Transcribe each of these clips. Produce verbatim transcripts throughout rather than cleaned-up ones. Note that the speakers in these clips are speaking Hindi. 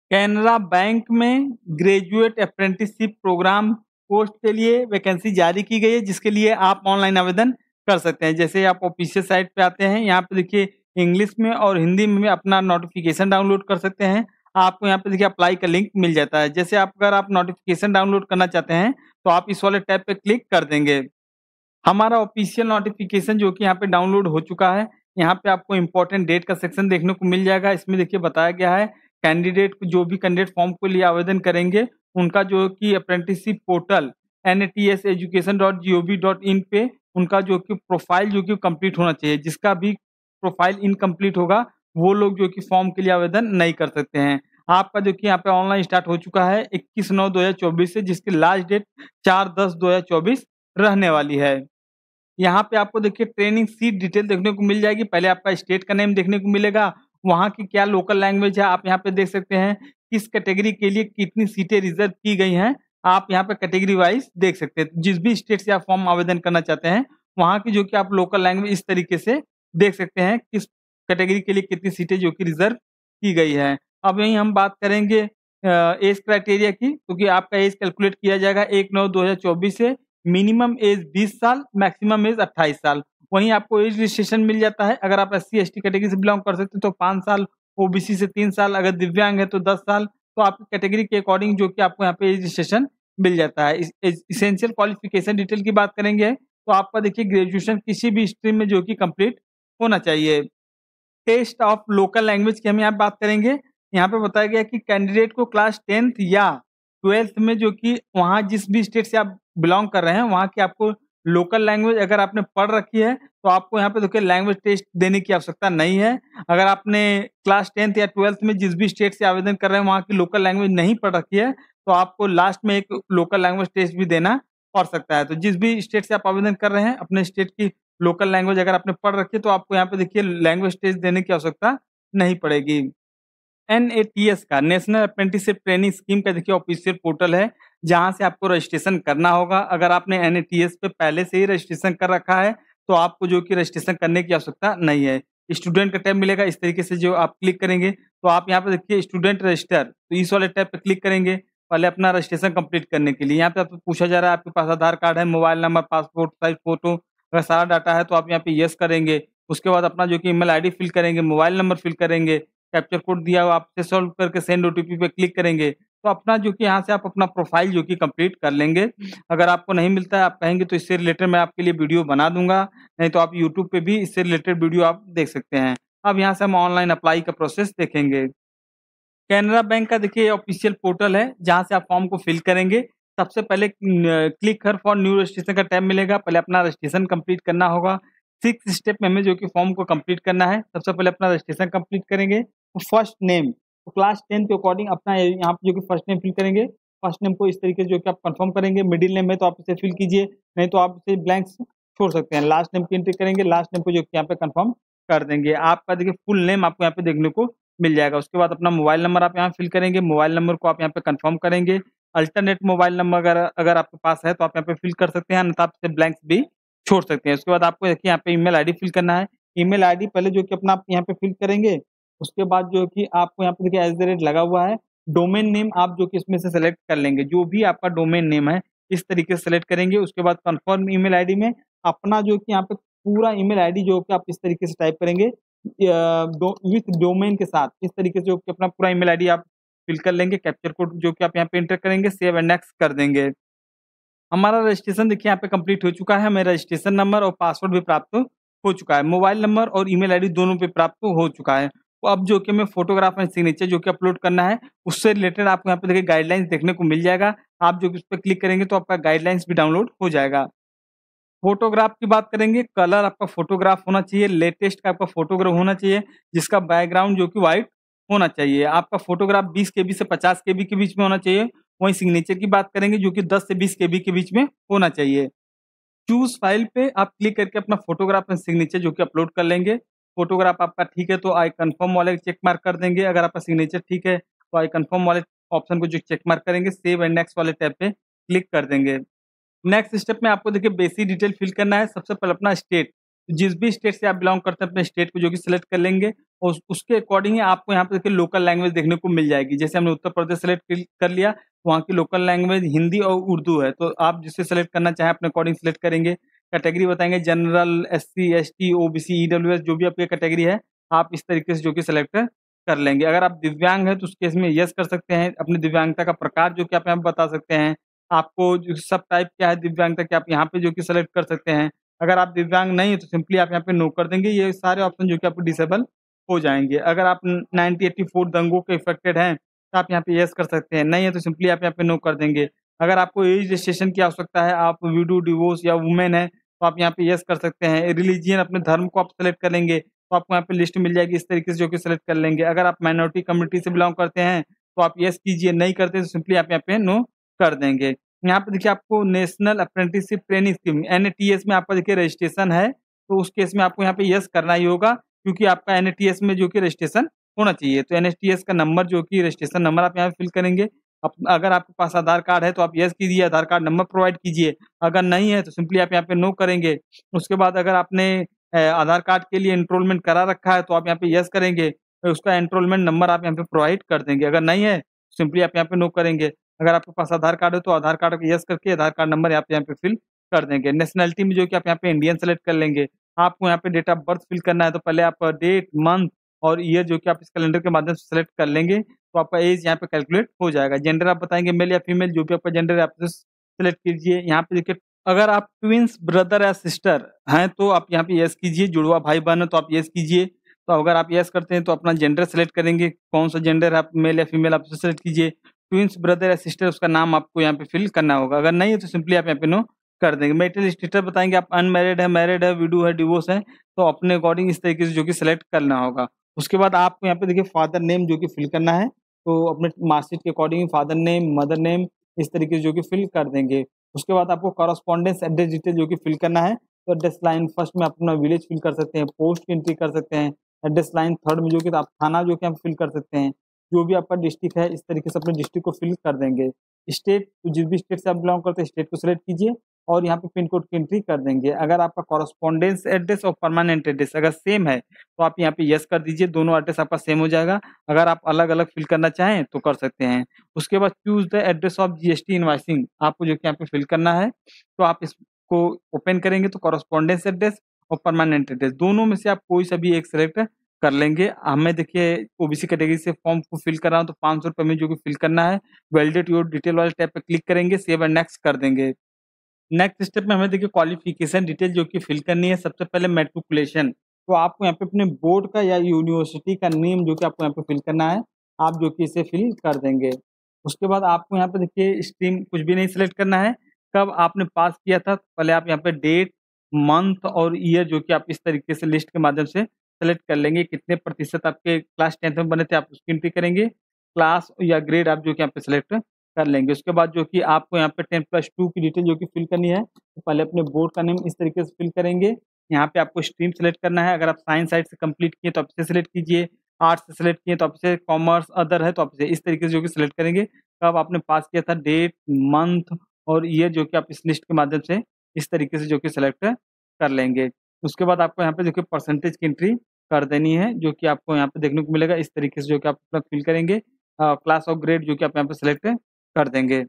कैनरा बैंक में ग्रेजुएट अप्रेंटिसशिप प्रोग्राम पोस्ट के लिए वैकेंसी जारी की गई है, जिसके लिए आप ऑनलाइन आवेदन कर सकते हैं। जैसे आप ऑफिशियल साइट पे आते हैं, यहाँ पे देखिए इंग्लिश में और हिंदी में अपना नोटिफिकेशन डाउनलोड कर सकते हैं। आपको यहाँ पे देखिए अप्लाई का लिंक मिल जाता है। जैसे आप अगर आप नोटिफिकेशन डाउनलोड करना चाहते हैं, तो आप इस वाले टैब पे क्लिक कर देंगे। हमारा ऑफिशियल नोटिफिकेशन जो कि यहाँ पे डाउनलोड हो चुका है। यहाँ पे आपको इम्पोर्टेंट डेट का सेक्शन देखने को मिल जाएगा। इसमें देखिए बताया गया है कैंडिडेट को, जो भी कैंडिडेट फॉर्म के लिए आवेदन करेंगे, उनका जो कि apprenticeship portal N A T S education dot G O V dot in पे उनका जो कि प्रोफाइल जो कि कंप्लीट होना चाहिए। जिसका भी प्रोफाइल इनकम्प्लीट होगा, वो लोग जो कि फॉर्म के लिए आवेदन नहीं कर सकते हैं। आपका जो कि यहाँ पे ऑनलाइन स्टार्ट हो चुका है इक्कीस नौ दो हज़ार चौबीस से, जिसकी लास्ट डेट चार दस दो हज़ार चौबीस रहने वाली है। यहाँ पे आपको देखिए ट्रेनिंग सीट डिटेल देखने को मिल जाएगी। पहले आपका स्टेट का नेम देखने को मिलेगा, वहाँ की क्या लोकल लैंग्वेज है आप यहाँ पे देख सकते हैं, किस कैटेगरी के लिए कितनी सीटें रिजर्व की गई हैं, आप यहाँ पे कैटेगरी वाइज देख सकते हैं। जिस भी स्टेट से आप फॉर्म आवेदन करना चाहते हैं, वहाँ की जो कि आप लोकल लैंग्वेज इस तरीके से देख सकते हैं, किस कैटेगरी के लिए कितनी सीटें जो कि रिजर्व की गई है। अब यहीं हम बात करेंगे अ, एज क्राइटेरिया की, क्योंकि आपका एज कैलकुलेट किया जाएगा एक नौ दो हज़ार चौबीस से। मिनिमम एज बीस साल, मैक्सिमम एज अट्ठाईस साल। वहीं आपको एज रिस्ट्रिक्शन मिल जाता है। अगर आप S C S T category से बिलोंग कर सकते हैं तो पाँच साल, ओ बी सी से तीन साल, अगर दिव्यांग है तो दस साल। तो आपकी कैटेगरी के अकॉर्डिंग जो कि आपको यहाँ पे एज रिस्ट्रिक्शन मिल जाता है। इस इस एसेंशियल क्वालिफिकेशन डिटेल की बात करेंगे, तो आपका देखिए ग्रेजुएशन किसी भी स्ट्रीम में जो कि कंप्लीट होना चाहिए। टेस्ट ऑफ लोकल लैंग्वेज की हम यहाँ बात करेंगे। यहाँ पे बताया गया है कि कैंडिडेट को क्लास टेंथ या ट्वेल्थ में जो कि वहाँ जिस भी स्टेट से आप बिलोंग कर रहे हैं, वहाँ की आपको लोकल लैंग्वेज अगर आपने पढ़ रखी है, तो आपको यहाँ पे देखिए लैंग्वेज टेस्ट देने की आवश्यकता नहीं है। अगर आपने क्लास टेंथ या ट्वेल्थ में जिस भी स्टेट से आवेदन कर रहे हैं, वहाँ की लोकल लैंग्वेज नहीं पढ़ रखी है, तो आपको लास्ट में एक लोकल लैंग्वेज टेस्ट भी देना पड़ सकता है। तो जिस भी स्टेट से आप आवेदन कर रहे हैं, अपने स्टेट की लोकल लैंग्वेज अगर आपने पढ़ रखी है, तो आपको यहाँ पे देखिए लैंग्वेज टेस्ट देने की आवश्यकता नहीं पड़ेगी। एन ए टी एस का नेशनल अप्रेंटिसशिप ट्रेनिंग स्कीम का देखिए ऑफिशियल पोर्टल है, जहाँ से आपको रजिस्ट्रेशन करना होगा। अगर आपने एन ए टी एस पे पहले से ही रजिस्ट्रेशन कर रखा है, तो आपको जो कि रजिस्ट्रेशन करने की आवश्यकता नहीं है। स्टूडेंट का टैब मिलेगा, इस तरीके से जो आप क्लिक करेंगे, तो आप यहाँ पे देखिए स्टूडेंट रजिस्टर, तो इस वाले टैब पे क्लिक करेंगे पहले अपना रजिस्ट्रेशन कंप्लीट करने के लिए। यहाँ पे आपसे पूछा जा रहा है आपके पास आधार कार्ड है, mobile number, passport size photo, अगर सारा डाटा है तो आप यहाँ पे यस करेंगे। उसके बाद अपना जो कि ईमेल आईडी फिल करेंगे, मोबाइल नंबर फिल करेंगे, कैप्चर कोड दिया हुआ आपसे सॉल्व करके सेंड ओ टी पी पे क्लिक करेंगे। तो अपना जो कि यहाँ से आप अपना प्रोफाइल जो कि कंप्लीट कर लेंगे। अगर आपको नहीं मिलता है, आप कहेंगे तो इससे रिलेटेड मैं आपके लिए वीडियो बना दूँगा, नहीं तो आप यूट्यूब पे भी इससे रिलेटेड वीडियो आप देख सकते हैं। अब यहाँ से हम ऑनलाइन अप्लाई का प्रोसेस देखेंगे। कैनरा बैंक का देखिए ऑफिशियल पोर्टल है, जहाँ से आप फॉर्म को फिल करेंगे। सबसे पहले न click here for new registration का टैब मिलेगा, पहले अपना रजिस्ट्रेशन कंप्लीट करना होगा। सिक्स स्टेप में हमें जो कि फॉर्म को कंप्लीट करना है। सबसे पहले अपना रजिस्ट्रेशन कंप्लीट करेंगे। तो फर्स्ट नेम, तो क्लास टेन के अकॉर्डिंग अपना ये यहाँ पे जो कि फर्स्ट नेम फिल करेंगे। फर्स्ट नेम को इस तरीके से जो कि आप कंफर्म करेंगे। मिडिल नेम है तो आप इसे फिल कीजिए, नहीं तो आप इसे ब्लैंक्स छोड़ सकते हैं। लास्ट नेम की एंट्री करेंगे, लास्ट नेम को जो कि यहाँ पे कंफर्म कर देंगे। आपका देखिए फुल नेम आपको यहाँ पे देखने को मिल जाएगा। उसके बाद अपना मोबाइल नंबर आप यहाँ फिल करेंगे, मोबाइल नंबर को आप यहाँ पे कंफर्म करेंगे। अल्टरनेट मोबाइल नंबर अगर अगर आपके पास है तो आप यहाँ पे फिल कर सकते हैं, अन्यथा आप इसे ब्लैंक्स भी छोड़ सकते हैं। उसके बाद आपको देखिए यहाँ पे ईमेल आईडी फिल करना है। ईमेल आईडी पहले जो कि अपना आप यहाँ पे फिल करेंगे, उसके बाद जो कि आपको यहाँ पे देखिए एट द रेट लगा हुआ है। डोमेन नेम आप जो कि इसमें से सेलेक्ट कर लेंगे, जो भी आपका डोमेन नेम है इस तरीके से सेलेक्ट करेंगे। उसके बाद कन्फर्म ईमेल आईडी में अपना जो कि यहाँ पे पूरा ईमेल आईडी जो कि आप इस तरीके से टाइप करेंगे विथ डोमेन के साथ, इस तरीके से जो कि अपना पूरा ईमेल आईडी आप फिल कर लेंगे। कैप्चर कोड जो कि आप यहाँ पे एंटर करेंगे, सेव एंड नेक्स्ट कर देंगे। हमारा रजिस्ट्रेशन देखिए यहाँ पे कंप्लीट हो चुका है। मेरा रजिस्ट्रेशन नंबर और पासवर्ड भी प्राप्त हो चुका है। मोबाइल नंबर और ईमेल आईडी दोनों पे प्राप्त हो चुका है। तो अब जो कि हमें फोटोग्राफ एंड सिग्नेचर जो कि अपलोड करना है, उससे रिलेटेड आपको यहाँ पे देखिए गाइडलाइंस देखने को मिल जाएगा। आप जो कि उस पे क्लिक करेंगे तो आपका गाइडलाइंस भी डाउनलोड हो जाएगा। फोटोग्राफ की बात करेंगे, कलर आपका फोटोग्राफ होना चाहिए, लेटेस्ट का आपका फोटोग्राफ होना चाहिए, जिसका बैकग्राउंड जो कि व्हाइट होना चाहिए। आपका फोटोग्राफ बीस केबी से पचास केबी के बीच में होना चाहिए। वहीं सिग्नेचर की बात करेंगे, जो कि दस से बीस केबी के बीच में होना चाहिए। चूज़ फाइल पे आप क्लिक करके अपना फोटोग्राफ एंड सिग्नेचर जो कि अपलोड कर लेंगे। फोटोग्राफ आपका ठीक है तो आई कन्फर्म वाले चेक मार्क कर देंगे। अगर आपका सिग्नेचर ठीक है तो आई कन्फर्म वाले ऑप्शन को जो चेक मार्क करेंगे, सेव एंड नेक्स्ट वाले टैब पे क्लिक कर देंगे। नेक्स्ट स्टेप में आपको देखिए बेसिक डिटेल फिल करना है। सबसे पहले अपना स्टेट, तो जिस भी स्टेट से आप बिलॉन्ग करते हैं अपने स्टेट को जो कि सिलेक्ट कर लेंगे और उस उसके अकॉर्डिंग ही आपको यहाँ पे देखिए लोकल लैंग्वेज देखने को मिल जाएगी। जैसे हमने उत्तर प्रदेश सेलेक्ट कर कर लिया, वहाँ की लोकल लैंग्वेज हिंदी और उर्दू है, तो आप जिसे सेलेक्ट करना चाहें अपने अकॉर्डिंग सेलेक्ट करेंगे। कैटेगरी बताएँगे general, SC, ST, OBC, EWS जो भी आपकी कैटेगरी है, आप इस तरीके से जो कि सेलेक्ट कर लेंगे। अगर आप दिव्यांग हैं तो उस केस में येस कर सकते हैं, अपनी दिव्यांगता का प्रकार जो कि आप यहाँ पे बता सकते हैं। आपको जो सब टाइप क्या है दिव्यांगता की आप यहाँ पे जो कि सेलेक्ट कर सकते हैं। अगर आप दिव्यांग नहीं है तो सिंपली आप यहाँ पे नो कर देंगे, ये सारे ऑप्शन जो कि आपको डिसेबल हो जाएँगे। अगर आप नाइंटी एटी फोर दंगों के इफेक्टेड हैं, तो आप यहाँ पे येस कर सकते हैं, नहीं है तो सिंपली आप यहाँ पे नो कर देंगे। अगर आपको एज रजिस्ट्रेशन की आवश्यकता है, आप विडो, डिवोर्स या वुमेन हैं, तो आप यहाँ पे येस कर सकते हैं। रिलीजियन अपने धर्म को आप सेलेक्ट कर लेंगे, तो आपको यहाँ पे लिस्ट मिल जाएगी इस तरीके से जो कि सेलेक्ट कर लेंगे। अगर आप माइनॉरिटी कम्युनिटी से बिलॉन्ग करते हैं, तो आप येस कीजिए, नहीं करते हैं तो सिंपली आप यहाँ पे नो कर देंगे। यहाँ पे देखिए आपको national apprenticeship training scheme NATS में आपका देखिए रजिस्ट्रेशन है, तो उस केस में आपको यहाँ पे येस करना ही होगा क्योंकि आपका एनएटीएस में जो कि रजिस्ट्रेशन होना चाहिए। तो एनएटीएस का नंबर जो कि रजिस्ट्रेशन नंबर आप यहाँ पे फिल करेंगे। अप अगर आपके पास आधार कार्ड है तो आप येस कीजिए, आधार कार्ड नंबर प्रोवाइड कीजिए। अगर नहीं है तो सिंपली आप यहाँ पे नो करेंगे। उसके बाद अगर आपने अ, आधार कार्ड के लिए एनरोलमेंट करा रखा है तो आप यहाँ पे येस करेंगे, फिर उसका एनरोलमेंट नंबर आप यहाँ पे प्रोवाइड कर देंगे। अगर नहीं है, सिंपली आप यहाँ पे नो करेंगे। अगर आपके पास आधार कार्ड है तो आधार कार्ड को येस करके आधार कार्ड नंबर आप यहाँ पे फिल कर देंगे। नेशनैलिटी में जो कि आप यहाँ पे इंडियन सेलेक्ट कर लेंगे। आपको यहाँ पे डेट ऑफ बर्थ फिल करना है तो पहले आप डेट, मंथ और ईयर जो कि आप इस कैलेंडर के माध्यम से सेलेक्ट कर लेंगे, तो आपका एज यहाँ पे कैलकुलेट हो जाएगा। जेंडर आप बताएँगे मेल या फीमेल जो भी आपका जेंडर है आप उसे सेलेक्ट कीजिए। यहाँ पे देखिए अगर आप ट्विन्स ब्रदर या सिस्टर हैं तो आप यहाँ पे येस कीजिए, जुड़वा भाई-बहन है तो आप येस कीजिए। तो अगर आप येस करते हैं तो अपना जेंडर सेलेक्ट करेंगे, कौन-सा जेंडर है आप मेल या फीमेल आप उसे सेलेक्ट कीजिए। ट्विन्स ब्रदर या सिस्टर उसका नाम आपको यहाँ पे फिल करना होगा, अगर नहीं है तो सिंपली आप यहाँ पे नो कर देंगे। मैरिटल स्टेटस बताएँगे आप अनमैरिड है, मैरिड है, विडो है, डिवोर्स है, तो अपने अकॉर्डिंग इस तरीके से जो कि सेलेक्ट करना होगा। उसके बाद आपको यहाँ पे देखिए फादर नेम जो कि फिल करना है, तो अपने मार्कशीट के according father name, mother name इस तरीके से जो कि फिल कर देंगे। उसके बाद आपको कॉरेस्पॉन्डेंस एड्रेस डिटेल जो कि फिल करना है, तो एड्रेस लाइन फर्स्ट में आप अपना विलेज फिल कर सकते हैं, पोस्ट की एंट्री कर सकते हैं। एड्रेस लाइन थर्ड में जो कि आप थाना जो कि आप फिल कर सकते हैं। जो भी आपका डिस्ट्रिक्ट है इस तरीके से अपने डिस्ट्रिक्ट को फिल कर देंगे। स्टेट जिस भी स्टेट से आप बिलॉन्ग करते हैं स्टेट को सिलेक्ट कीजिए और यहाँ पे पिन कोड की एंट्री कर देंगे। अगर आपका कॉरेस्पॉन्डेंस एड्रेस और परमानेंट एड्रेस अगर सेम है, तो आप यहाँ पे येस कर दीजिए, दोनों एड्रेस आपका सेम हो जाएगा। अगर आप अलग-अलग फिल करना चाहें तो कर सकते हैं। उसके बाद choose the address of GST invoicing आपको जो कि यहाँ पे फिल करना है, तो आप इसको ओपन करेंगे तो कॉरेस्पॉन्डेंस एड्रेस और परमानेंट एड्रेस दोनों में से आप कोई सा भी एक सेलेक्ट कर लेंगे। हमें देखिए ओबीसी कैटेगरी से फॉर्म को फिल कर रहा हूँ तो ₹पाँच सौ में जो कि फिल करना है। वैलिडेट योर डिटेल वाले टैब पे क्लिक करेंगे, सेव एंड नेक्स्ट कर देंगे। नेक्स्ट स्टेप में हमें देखिए क्वालिफिकेशन डिटेल जो कि फिल करनी है। सबसे पहले मैट्रिकुलेशन, तो आपको यहाँ पे अपने बोर्ड का या यूनिवर्सिटी का नेम जो कि आपको यहाँ पे फिल करना है, आप जो कि इसे फिल कर देंगे। उसके बाद आपको यहाँ पे देखिए स्ट्रीम कुछ भी नहीं सेलेक्ट करना है, कब आपने पास किया था, पहले आप यहाँ पे डेट, मंथ और ईयर जो कि आप इस तरीके से लिस्ट के माध्यम से सेलेक्ट कर लेंगे। कितने प्रतिशत आपके क्लास टेंथ में बने थे आप उसकी एंट्री करेंगे, क्लास या ग्रेड आप जो कि यहाँ पे सेलेक्ट कर लेंगे। उसके बाद जो कि आपको यहाँ पे टेन प्लस टू की डिटेल जो कि फिल करनी है, तो पहले अपने बोर्ड का नेम इस तरीके से फिल करेंगे। यहाँ पे आपको स्ट्रीम सेलेक्ट करना है, अगर आप साइंस साइड से कंप्लीट किए तो आप इसे सेलेक्ट कीजिए, आर्ट्स से सेलेक्ट किए तो आप इसे, कॉमर्स अदर है तो आप इसे इस तरीके से जो कि सेलेक्ट करेंगे। कब आपने पास किया था, डेट, मंथ और ईयर जो कि आप इस लिस्ट के माध्यम से इस तरीके से जो कि सेलेक्ट कर लेंगे। उसके बाद आपको यहाँ पे देखिए परसेंटेज की एंट्री कर देनी है, जो कि आपको यहाँ पे देखने को मिलेगा इस तरीके से जो कि आप अपना फिल करेंगे। अ, क्लास और ग्रेड जो कि आप यहाँ पे सेलेक्ट कर देंगे।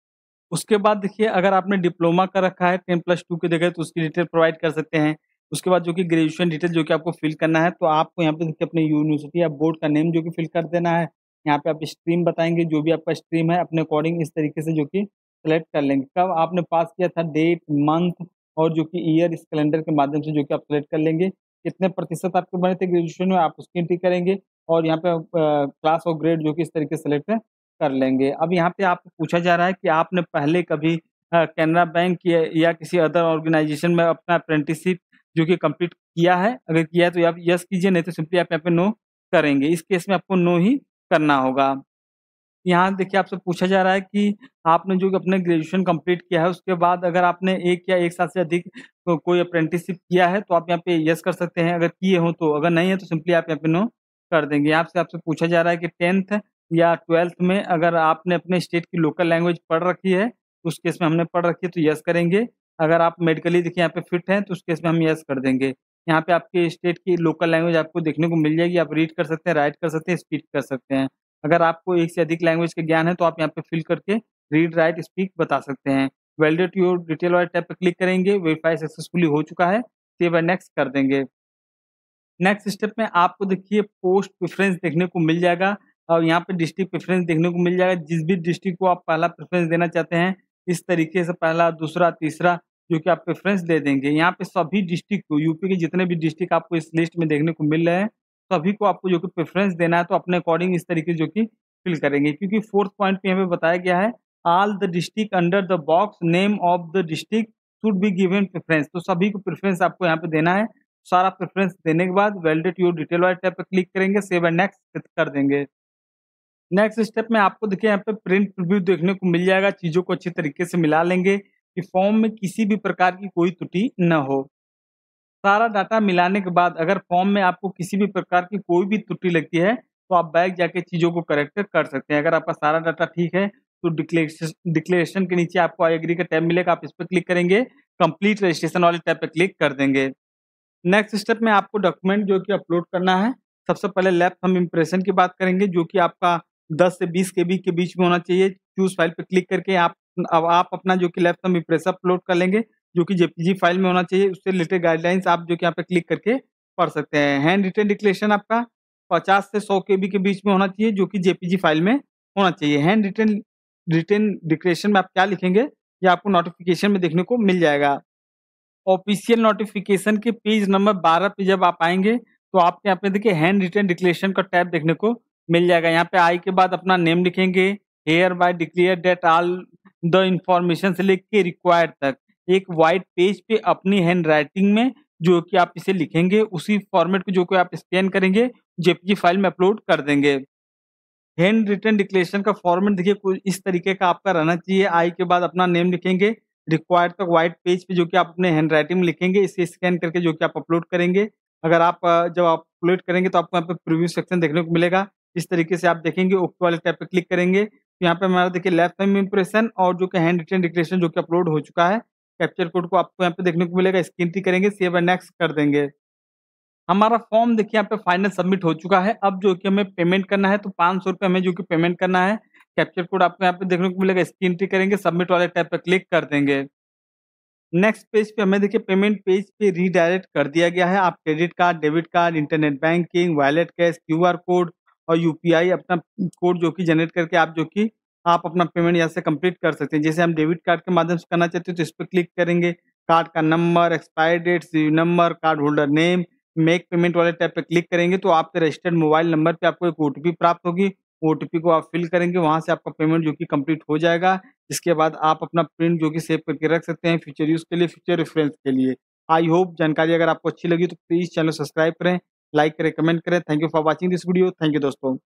उसके बाद देखिए अगर आपने डिप्लोमा कर रखा है टेन प्लस टू की जगह तो उसकी डिटेल प्रोवाइड कर सकते हैं। उसके बाद जो कि ग्रेजुएशन डिटेल जो कि आपको फिल करना है, तो आपको यहाँ पे देखिए अपनी यूनिवर्सिटी या बोर्ड का नेम जो कि फिल कर देना है। यहाँ पे आप स्ट्रीम बताएँगे, जो भी आपका स्ट्रीम है अपने अकॉर्डिंग इस तरीके से जो कि सेलेक्ट कर लेंगे। कब आपने पास किया था, डेट, मंथ और जो कि ईयर इस कैलेंडर के माध्यम से जो कि आप सेलेक्ट कर लेंगे। कितने प्रतिशत आपके बने थे ग्रेजुएशन में आप उसकी एंट्री करेंगे और यहाँ पे अ, क्लास और ग्रेड जो कि इस तरीके से सेलेक्ट कर लेंगे। अब यहाँ पे आपसे पूछा जा रहा है कि आपने पहले कभी अ, कैनरा बैंक या या किसी अदर ऑर्गेनाइज़ेशन में अपना अप्रेंटिसशिप जो कि कंप्लीट किया है? अगर किया है तो आप येस कीजिए, नहीं तो सिंपली आप यहाँ पे नो करेंगे। इस केस में आपको नो ही करना होगा। यहाँ देखिए आपसे पूछा जा रहा है कि आपने जो अपने ग्रेजुएशन कंप्लीट किया है, उसके बाद अगर आपने एक या एक साल से अधिक को कोई अप्रेंटिसशिप किया है, तो आप यहाँ पे येस कर सकते हैं, अगर किए हो तो। अगर नहीं है तो सिंपली आप यहाँ पे नो कर देंगे। यहाँ से आपसे पूछा जा रहा है कि टेंथ या ट्वेल्थ में अगर आपने अपने स्टेट की लोकल लैंग्वेज पढ़ रखी है, तो उस केस में हमने पढ़ रखी है तो येस करेंगे। अगर आप मेडिकली देखिए यहाँ पे फिट हैं, तो उस केस में हम येस कर देंगे। यहाँ पे आपके स्टेट की लोकल लैंग्वेज आपको देखने को मिल जाएगी। आप रीड कर सकते हैं, राइट कर सकते हैं, स्पीक कर सकते हैं। अगर आपको एक से अधिक लैंग्वेज का ज्ञान है तो आप यहाँ पे फिल करके रीड, राइट, स्पीक बता सकते हैं। वैलिडेट योर डिटेल वाले टैब पे क्लिक करेंगे, वेरीफाई सक्सेसफुली हो चुका है, सेव एंड नेक्स्ट कर देंगे। नेक्स्ट स्टेप में आपको देखिए पोस्ट प्रेफ़रेंस देखने को मिल जाएगा और यहाँ पे डिस्ट्रिक्ट प्रेफ़रेंस देखने को मिल जाएगा। जिस भी डिस्ट्रिक्ट को आप पहला प्रेफ़रेंस देना चाहते हैं, इस तरीके से पहला, दूसरा, तीसरा जो कि आप प्रेफ़रेंस दे देंगे। यहाँ पे सभी डिस्ट्रिक्ट को, यूपी के जितने भी डिस्ट्रिक्ट आपको इस लिस्ट में देखने को मिल रहे हैं, सभी को आपको जो कि प्रेफ़रेंस देना है तो अपने अकॉर्डिंग इस तरीके जो कि फ़िल करेंगे। क्योंकि फोर्थ पॉइंट पे हमें बताया गया है, all the district under the box name of the district should be given preference. तो सभी को प्रेफ़रेंस आपको यहाँ पे देना है। सारा प्रेफ़रेंस देने के बाद वैलिडेट योर डिटेल वाले टैब पे क्लिक करेंगे, सेव एंड नेक्स्ट कर देंगे। नेक्स्ट स्टेप में आपको देखिए यहाँ पे प्रिंट प्रीव्यू देखने को मिल जाएगा। चीज़ों को अच्छी तरीके से मिला लेंगे कि फॉर्म में किसी भी प्रकार की कोई त्रुटि न हो। सारा डाटा मिलाने के बाद अगर फॉर्म में आपको किसी भी प्रकार की कोई भी त्रुटि लगती है, तो आप बैक जाके चीज़ों को करेक्ट कर सकते हैं। अगर आपका सारा डाटा ठीक है, तो डिक्लेरेशन डिक्लेरेशन के नीचे आपको आई एग्री का टैब मिलेगा, आप इस पे क्लिक करेंगे, कंप्लीट रजिस्ट्रेशन वाले टैब पे क्लिक कर देंगे। नेक्स्ट स्टेप में आपको डॉक्यूमेंट जो कि अपलोड करना है। सबसे पहले लेफ्ट थंब इम्प्रेशन की बात करेंगे, जो कि आपका दस से बीस केबी के बीच में होना चाहिए। चूज़ फाइल पे क्लिक करके आप अब आप अपना जो कि लेफ्ट थंब इम्प्रेशन अपलोड कर लेंगे, जो कि जेपीजी फाइल में होना चाहिए। उससे रिलेटेड गाइडलाइंस आप जो कि यहाँ पे क्लिक करके पढ़ सकते हैं। हैंड रिटन डिक्लेरेशन आपका पचास से सौ केबी के बीच में होना चाहिए, जो कि जेपीजी फाइल में होना चाहिए। हैंड रिटन रिटन डिक्लेरेशन में आप क्या लिखेंगे, ये आपको नोटिफ़िकेशन में देखने को मिल जाएगा। ऑफिशियल नोटिफ़िकेशन के पेज नंबर बारह पे जब आप आएँगे, तो आपके यहाँ पे देखिए हैंड रिटन डिक्लेरेशन का टैब देखने को मिल जाएगा। यहाँ पे आई के बाद अपना नेम लिखेंगे, hereby declare that all the information से लेके रिक्वायर्ड तक एक व्हाइट पेज पे अपनी हैंड राइटिंग में जो कि आप इसे लिखेंगे, उसी फॉर्मेट को जो कि आप स्कैन करेंगे, जेपीजी फाइल में अपलोड कर देंगे। हैंड रिटन डिक्लेरेशन का फॉर्मेट देखिए कुछ इस तरीके का आपका रहना चाहिए। आई के बाद अपना नेम लिखेंगे, रिक्वायर्ड तक व्हाइट पेज पे जो कि आप अपने हैंडराइटिंग में लिखेंगे, इसे स्कैन करके जो कि आप अपलोड करेंगे। अगर आप अ, जब आप अपलोड करेंगे तो आपको यहाँ पे प्रीव्यू सेक्शन देखने को मिलेगा। इस तरीके से आप देखेंगे, ओके वाले टैब पे क्लिक करेंगे, तो यहाँ पे हमारा देखिए लेफ्ट थंब इम्प्रेशन और जो कि हैंड रिटन डिक्लेरेशन जो कि अपलोड हो चुका है, कैप्चर कोड को आपको यहाँ पे देखने को मिलेगा। स्क्रीन टी करेंगे, सेव एंड नेक्स्ट कर देंगे। हमारा फॉर्म देखिए यहाँ पे फाइनल सबमिट हो चुका है। अब जो कि हमें पेमेंट करना है, तो ₹पाँच सौ रुपए हमें जो कि पेमेंट करना है। कैप्चर कोड आपको यहाँ पे देखने को मिलेगा, इसकी एंट्री करेंगे, सबमिट वाले टैब पे क्लिक कर देंगे। नेक्स्ट पेज पे हमें देखिए पेमेंट पेज पे रीडायरेक्ट कर दिया गया है। आप credit card, debit card, internet banking, wallet cash, QR code और यूपीआई अपना कोड जो कि जनरेट करके आप जो कि आप अपना पेमेंट यहाँ से कंप्लीट कर सकते हैं। जैसे हम डेबिट कार्ड के माध्यम से करना चाहते हैं तो इस पे क्लिक करेंगे। कार्ड का number, expiry date, C number, card holder name, make payment वाले टैब पे क्लिक करेंगे तो आपके रजिस्टर्ड मोबाइल नंबर पे आपको एक ओटीपी प्राप्त होगी। ओटीपी को आप फिल करेंगे, वहाँ से आपका पेमेंट जो कि कंप्लीट हो जाएगा। इसके बाद आप अपना प्रिंट जो कि सेव करके रख सकते हैं फ्यूचर यूज़ के लिए, फ्यूचर रेफरेंस के लिए। आई होप जानकारी अगर आपको अच्छी लगी तो प्लीज़ चैनल सब्सक्राइब करें, लाइक करें, कमेंट करें। Thank you for watching this video. Thank you दोस्तों।